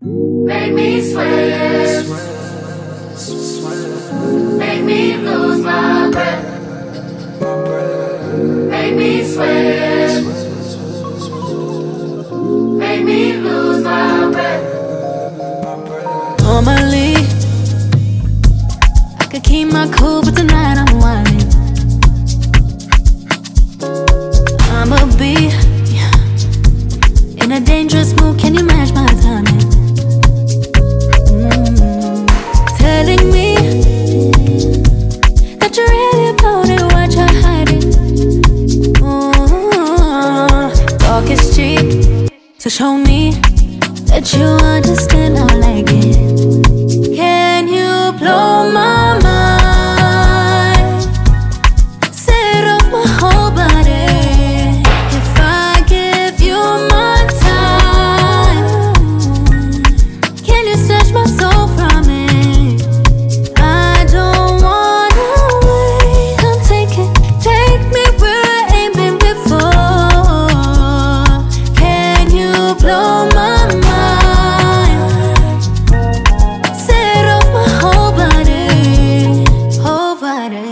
Make me sweat. Make me lose my breath. Make me sweat. Make me lose my breath. Normally, I could keep my cool, but tonight I'm wildin'. I'ma be in a dangerous mood. Can you match my timing? Telling me that you're really about it, what you're hiding. Talk is cheap, so show me that you understand how I like it. Can you blow my mind? Set off my whole body. If I give you my time, can you snatch my soul from it? I don't wanna wait. Come take me where I ain't been before. Can you blow my mind? Set off my whole body, whole body.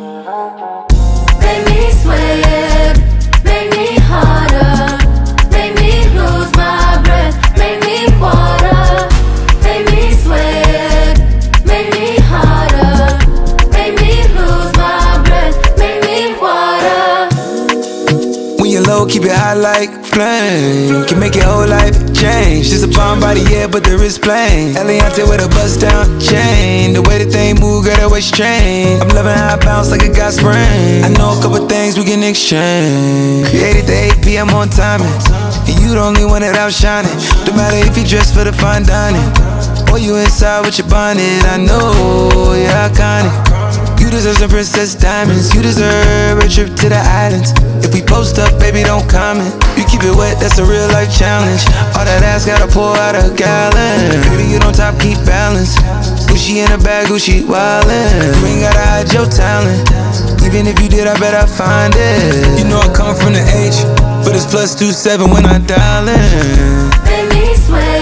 Make me sweat. Make me harder. Make me lose my breath. Make me water. Make me sweat. Make me harder. Make me lose my breath. Make me water. When you're low, keep it high like flame. Can make your whole life change. Just a bomb body, yeah, but there is plain. Eliante with a bust down chain. The way the thing move, girl, that way strange. I'm loving how I bounce like a got sprain. I know a couple things we can exchange. Created the 8 p.m. on timing, and you the only one that outshining. No matter if you dress for the fine dining, or you inside with your bonnet. I know you're iconic. You deserve some princess diamonds. You deserve a trip to the islands. If we post up, baby, don't comment. You keep it wet, that's a real life challenge. All that ass gotta pour out a gallon. Baby, you don't top, keep balance. Gucci in a bag, Gucci wildin'. You ain't gotta hide your talent. Even if you did, I bet I find it. You know I come from the H, but it's +27 when I dial in. Make me sweat.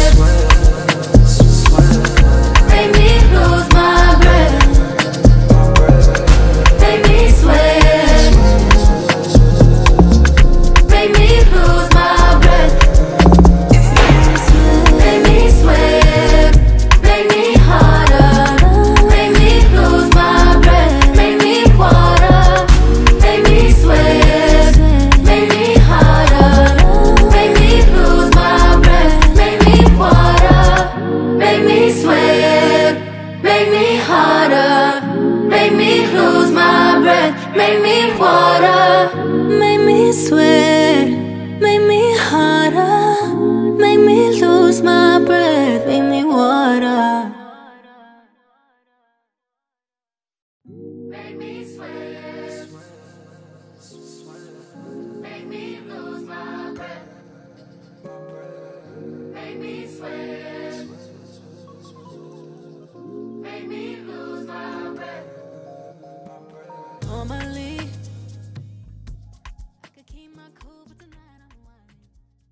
Make me lose my breath. Make me sweat. Make me lose my breath. Make me sweat. Make me harder. Make me lose my breath. Make me water. Make me sweat. Make me harder. Make me lose my breath. Make me water. Make me sweat. Make me harder. Make me lose my breath. Make me water. Make me sweat, make me harder, make me lose my breath, make me water. Make me sweat. Make me lose my breath.